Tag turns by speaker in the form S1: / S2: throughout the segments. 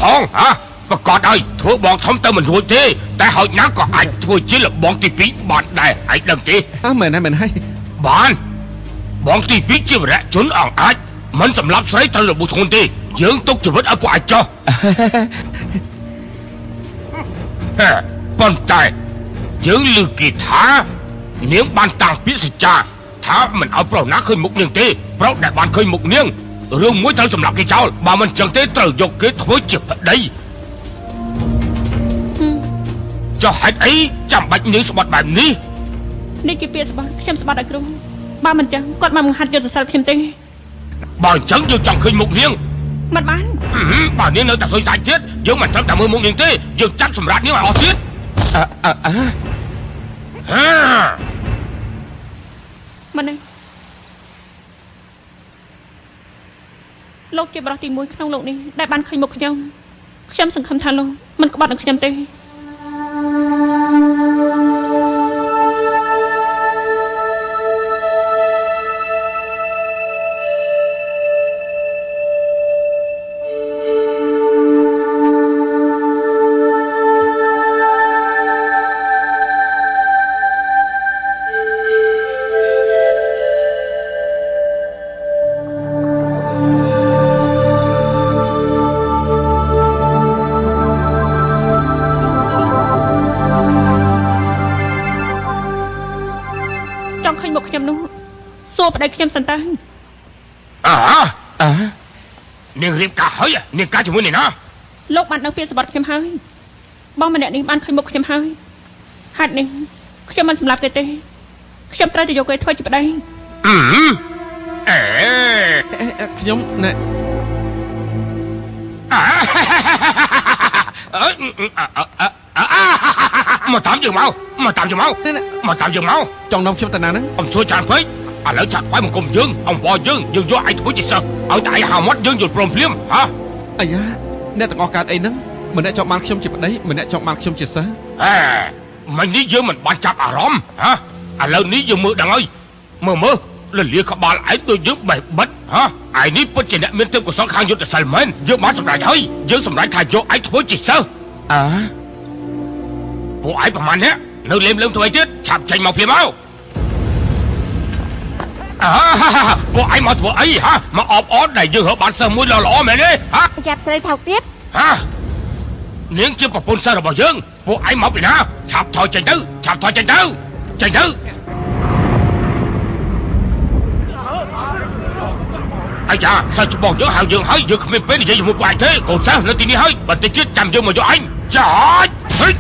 S1: ផងហ៎ប្រកាសឲ្យធ្វើបងធំទៅមិនរួចទេតែហោចណាស់ក៏អាចធ្វើជាលបងទី2បានដែរឯងដឹងទេ
S2: មែនហើយ
S1: បានបងទី2ជាវរៈជនអង្អាចមិនសម្លាប់ស្រីត្រូវរបួសធ្ងន់ទេយើងទុកជីវិតឲ្យពួកអាចចោះប៉ុន្តែយើងឮគេថានាងបានតាំងពាក្យសច្ចាថាមិនឲ្យប្រុសណាឃើញមុខនាងទេប្រុសដែលបានឃើញមុខនាងរឿងមួយត្រូវសម្លាប់គេចោលបើមិនចឹងទេត្រូវយកគេធ្វើជាប្តីចុះហេតុអីចាំបាច់នាងស្បត់បែបនេះ
S3: នេះជាពាក្យស្បត់ខ្ញុំស្បត់ឲ្យគ្រូបើមិនចឹងគាត់មកបង្ហាត់យុទ្ធសាស្ត្រខ្ញុំទេ
S1: បើអញ្ចឹងយើងចង់ឃើញមុខនាង
S3: មិនបាន
S1: បើនាងនៅតែសួយសាច់ទៀតយើងមិនត្រឹមតែមើលមុខនាងទេយើងចាប់សម្រាប់នាងឲ្យអស់ទៀត
S3: មិនទេលោកជាបរិះទី1ក្នុងលោកនេះដែលបានឃើញមុខខ្ញុំសង្ឃឹមថាលោកមិនក្បត់នឹងខ្ញុំទេប្តីខ្ញុំសិនតើ
S1: នាងរៀបការហើយនាងការជាមួយនេះណា
S3: លោកបានដឹងពាក្យសម្បត្តិខ្ញុំហើយបងម្នាក់នេះបានឃើញមុខខ្ញុំហើយហេតុនេះខ្ញុំមិនសម្លាប់គេទេខ្ញុំត្រូវតែយកគេធ្វើជាប្តី
S2: ខ្ញុំណែ
S1: មកតាមយើងមកតាមយើងមក
S2: ចង់នាំខ្ញុំទៅណាហ្នឹង
S1: អ៊ំសួរច្រើនពេកឥឡូវចាក់ខ្វាយមកគុំយើងអង្វរយើងយកឯងធ្វើជាសិស្សឲ្យតែឯងហៅមាត់យើងយល់ព្រមភ្លាមហ៎
S2: អាយ៉ាអ្នកទាំងអស់កើតអីហ្នឹងម្នាក់ចង់បានខ្ញុំជាប្តីម្នាក់ចង់បានខ្ញុំជាសិស្ស
S1: មិញនេះយើងមិនបានចាប់អារម្មណ៍ហ៎ឥឡូវនេះយើងមើលដឹងហើយមើលលលាក្បាលឯងដូចយើងបេះបិទហ៎ឯនេះពិតជាអ្នកមានទេពកោសល្យខាងយុទ្ធសាស្ត្រមែនយើងបានសម្រេចហើយយើងសម្រេចថាយកឯងធ្វើជាសិស្សពួកឯងប្រហែលនេះនៅលេមធ្វើអីទៀតឆាប់ចេញមកភ្លាមមកពួកឯងមកធ្វើអីមកអបអរដែលយើងរកបានសិស្សមួយល្អមែនទេ
S3: ចាប់ស្រីថោកទៀត
S1: នាងជាប្រពន្ធសិស្សរបស់យើងពួកឯងមកពីណាឆាប់ថយចេញទៅអាយ៉ាសិស្សច្បងយើងហៅយើងហើយយើងគ្មានពេលនិយាយជាមួយពួកឯងទេកូនសិស្សនៅទីនេះហើយបន្តិចទៀតចាំយើងមកយកឯងចាច់ហេ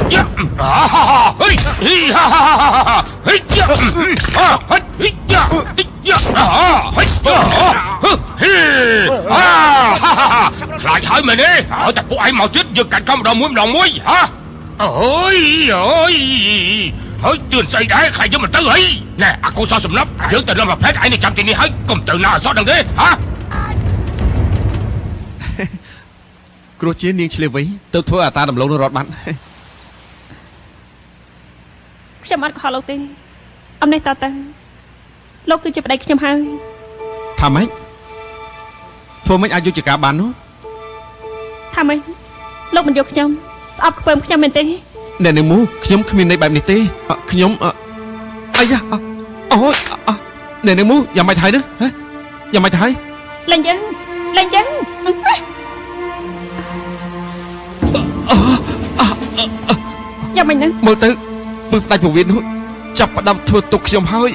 S1: ខ្លាចហើយមែនទេឲ្យតែពួកឯងមកជិតយើងកាត់កំម្ដងមួយអូយហើយទឿនស្អីដែរខ្លាចយើងមិនទៅហីណែអាកូនសោះសំណប់យើងទៅរំប្រភេទឯងនេះចាំទីនេះហើយកុំទៅណាអសត់ដឹងទេ
S2: គ្រូជានាងឆ្លៀវវៃទៅធ្វើអាតាដំឡូងនឹងរត់បាត់
S3: ខ្ញុំអត់ខកលោកទេអំនេះតើលោកគឺជាប្តីខ្ញុំហើយ
S2: ថាម៉េចធ្វើម៉េចអាចយកជាការបាននោះ
S3: ថាម៉េចលោកមិនយកខ្ញុំស្អប់ខ្ពើមខ្ញុំមែនទេ
S2: អ្នកនាងមូខ្ញុំគ្មានន័យបែបនេះទេខ្ញុំអាយ៉ាអូយអ្នកនាងមូយ៉ាងម៉េចហើយនេះយ៉ាងម៉េចហើយ
S3: លេងយើងយ៉ាងម៉េចហ្នឹង
S2: មើលទៅស្ដេចពវៀននោះចាប់ផ្ដាំធ្វើទុកខ្ញុំហើយ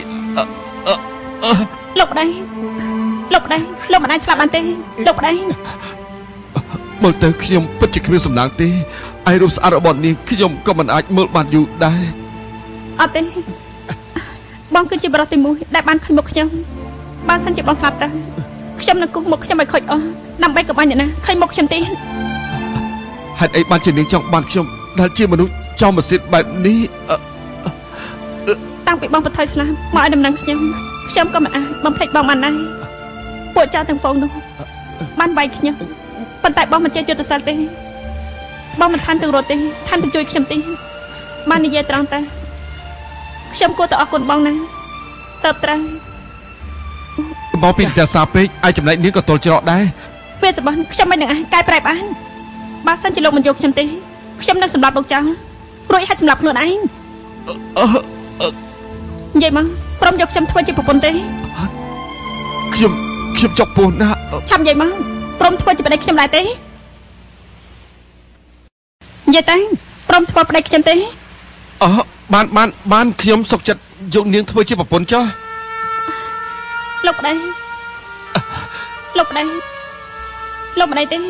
S3: លោកប្តីលោកមិនអាចឆ្លាប់បានទេលោកប្តី
S2: មើលទៅខ្ញុំពិតជាគ្មានសំណាងទេឯរូបស្អាតរបស់នាងខ្ញុំក៏មិនអាចមើលបានយូរដែរ
S3: អត់ទេបងគឺជាបរិះទី1ដែលបានឃើញមុខខ្ញុំបើសិនជាបងស្លាប់ទៅខ្ញុំនឹងគូសមុខខ្ញុំឲ្យខូចអស់ដើម្បីកុំឲ្យអ្នកណាឃើញមុខខ្ញុំទេ
S2: ហេតុអីបានជានាងចង់បានខ្ញុំដែលជាមនុស្សចំមសិទ្ធបែបនេះ
S3: តាំងពីបងបថុយស្លាប់មកឲ្យដំណឹងខ្ញុំក៏មិនអាចបំភ្លេចបងបានដែរពួកចៅទាំងហ្វូងនោះបានវាយខ្ញុំប៉ុន្តែបងមិនចេះយុទ្ធសាស្ត្រទេបងមិនឋានទាំងរត់ទេឋានទាំងជួយខ្ញុំទេបាននិយាយត្រង់តែខ្ញុំគួរតែអរគុណបងណាតើបត្រូវ
S2: បងពីតែសាពេកឯចំណែកនាងក៏ទល់ច្រកដែរ
S3: ពេលសបោះខ្ញុំមិននឹងអាចកែប្រែបានបើសិនជាលោកមិនយកខ្ញុំទេខ្ញុំនឹងសម្លាប់លោកចោលរួចហើយសម្លាប់ខ្លួនឯងនិយាយមកព្រមយកខ្ញុំធ្វើជាប្រពន្ធទេ
S2: ខ្ញុំចុកពោះណា
S3: ឆាប់និយាយមកព្រមធ្វើជាប្តីខ្ញុំដែរទេនិយាយទៅព្រមធ្វើប្តីខ្ញុំទេ
S2: បានខ្ញុំសុខចិត្តយកនាងធ្វើជាប្រពន្ធចុះ
S3: លោកប្តីទេ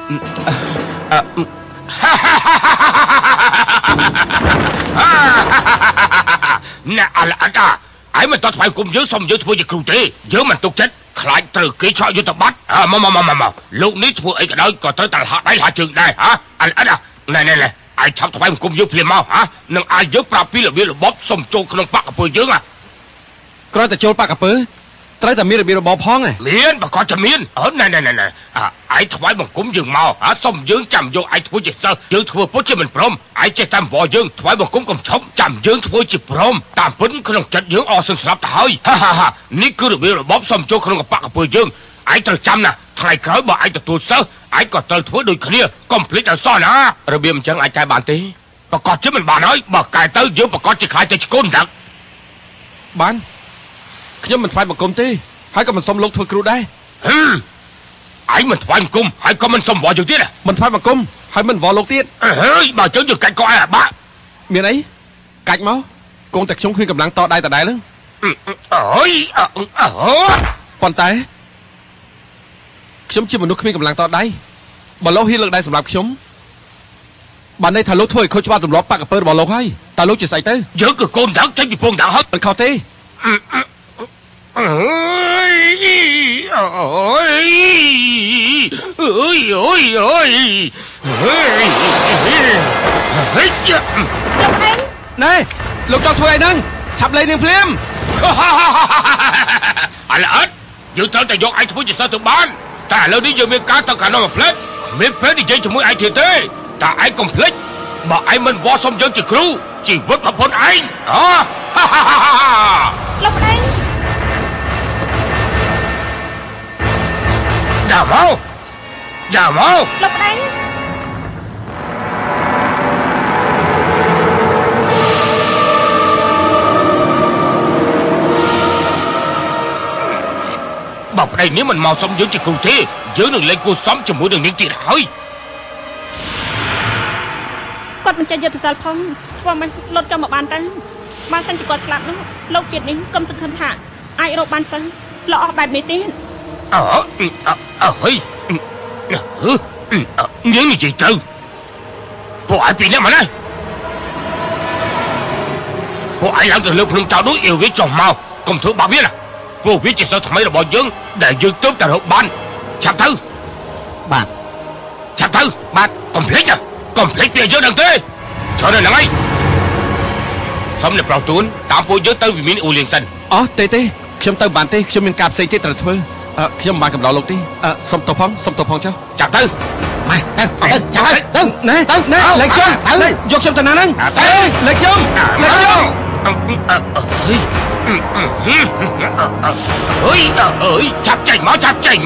S1: ណែអលអត់ឯងមិនតថ្វាយគុំយើងសុំយើងធ្វើជាគ្រូទេយើងមិនទុកចិត្តខ្លាចត្រូវគេឆក់យុទ្ធប័ណ្ណមកលោកនេះធ្វើអីក៏ដោយក៏ត្រូវតែហាត់ដៃហាត់ជើងដែរហ៎អលអត់ណែឯងឆាប់ថ្វាយគុំយើងភ្លាមមកហ៎នឹងឲ្យយើងប្រាប់ពីរបៀបរបបសុំចូលក្នុងបកកពើយើង
S2: គ្រាន់តែចូលបកកពើត្រូវតែមានរបៀបរបបផង
S1: មានបើក៏จะមានណែឯងថ្វាយបង្គំយើងមកសុំយើងចាំយកឯងធ្វើជាសិស្សយើងធ្វើពុតជាមិនព្រមឯងចេះតែបវយើងថ្វាយបង្គំកុំឈប់ចាំយើងធ្វើជាព្រមតាមពិតក្នុងចិត្តយើងអស់សឹងស្លាប់ទៅហើយនេះគឺរបៀបរបបសុំចូលក្នុងបកកពើយើងឯងត្រូវចាំណាថ្ងៃក្រោយបើឯងទទួលសិស្សឯងក៏ត្រូវធ្វើដូចគ្នាកុំភ្លេចឲ្យសោះណារបៀបអញ្ចឹងអាចកែបានទេប្រកាសជាមិនបានហើយបើកែទៅយើងប្រកាសជាខ្លាចទៅឆ្កូនតា
S2: បានខ្ញុំមិនថ្វាយបង្គំទេហើយក៏មិនសុំលោកធ្វើគ្រូដែរ
S1: ឯងមិនថ្វាយបង្គំហើយក៏មិនសុំវល់យើងទៀត
S2: មិនថ្វាយបង្គំហើយមិនវល់លោកទៀត
S1: ហើយបើជើងយើងកាច់ក៏ឯងអាបាក់
S2: មានអីកាច់មកគង់តែខ្ញុំគ្មានកម្លាំងតដៃដដែលហ្នឹងប៉ុន្តែខ្ញុំជាមនុស្សគ្មានកម្លាំងតដៃបើលោកហ៊ានលើកដៃសម្រាប់ខ្ញុំបានន័យថាលោកធ្វើឲ្យខុសច្បាប់ទម្លាប់បកកពើរបស់លោកហើយតើលោកជាស្អីទៅ
S1: យើងគឺកូនដៅចេញពីពងដៅហើយ
S2: មិនខុសទេណែលោកចង់ធ្វើអីហ្នឹងឆាប់លេងនាងភ្លាម
S1: អលអត់យើងត្រូវតែយកឯងធ្វើជាសិស្សទៅបានតែឥឡូវនេះយើងមានការទៅកាណូមួយផ្លេតគ្មានពេលនិយាយជាមួយឯងទៀតទេតែឯងកុំភ្លេចបើឯងមិនវល់សុំយើងជាគ្រូជីវិតប្រពន្ធឯង
S3: លោកប្តី
S1: ដើរមក
S3: លោកប្តី
S1: បើប្តីនេះមិនមកសុំយើងជាគ្រូទេយើងនឹងលេងគូសុំជាមួយនឹងនាងទៀតហើយ
S3: គាត់មិនចេះយុទ្ធសាស្ត្រផងធ្វើមិនលុតចូលមកបានទៅបើសិនជាគាត់ស្លាប់នោះលោកជាតិនេះកុំសង្ឃឹមថាអាចរកបានសិនលោកអស់បែបនេះទេ
S1: ហើយនាងនិយាយទៅពួកឯងពីនេះមកណាពួកឯងឡើងទៅលើភ្នំចោលនោះអៀវវាចុះមកកុំធ្វើបាបវាណាព្រោះវាជាសិស្សថ្មីរបស់យើងដែលយើងទើបតែរកបានឆាប់ទៅ
S2: បាទ
S1: ឆាប់ទៅបាទកុំភ្លេចណាកុំភ្លេចពីយើងដឹងទេចូលនៅហ្នឹងហើយសុំអ្នកប្រុសទូនតាមពួកយើងទៅវិមានអូលៀងសិន
S2: ទេខ្ញុំទៅបានទេខ្ញុំមានការផ្សេងទៀតត្រូវធ្វើខ្ញុំមិនបានកំដៅលោកទេសុំទោសផងចុះ
S1: ចាប់ទៅ
S2: ម៉ែទៅណែលេខខ្ញុំយកខ្ញុំទៅណាហ្នឹងលេខខ្ញុំ
S1: អើយចាប់ចេញមក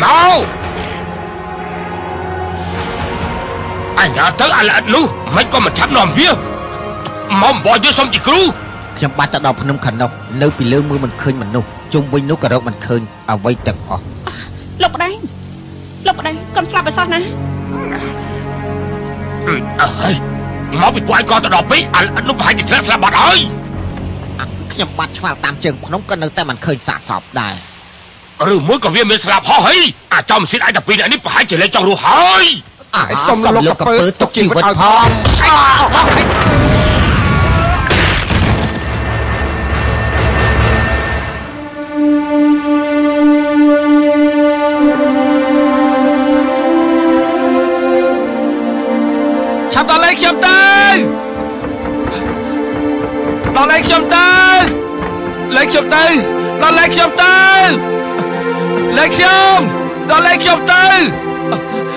S1: អញទៅអាល្អិតនោះមិនក៏មិនឆាប់នាំវាមកបោះយកសុំជាគ្រូ
S2: ខ្ញុំបាត់ទៅដល់ភ្នំខាងនោះនៅពីលើមើលមិនឃើញមនុស្សជុំវិញនោះក៏រកមិនឃើញអ្វីទាំងអស់
S3: លោកប្តីកុំស្លាប់ឲ្យសោះណា
S1: មកពីពួកឯងក៏ទៅដល់ពេកអាល្អិតនោះប្រហែលជាស្លាប់បាត់ហើយ
S2: ខ្ញុំបាត់ឆ្វាលតាមជើងភ្នំក៏នៅតែមិនឃើញសាកសពដែរ
S1: ឬមួយក៏វាមានស្លាប់ហោះហើយអាចចំស៊ីតឯងតែពីរនាក់នេះប្រហែលជាលេចចង់រស់ហើយ
S2: សុំលោកកពើទុកជីវិតផងឆាប់ដល់លេខខ្ញុំទៅដល់លេខខ្ញុំទៅលេខខ្ញុំទៅដល់លេខខ្ញុំទៅលេខខ្ញុំដល់លេខខ្ញុំទៅ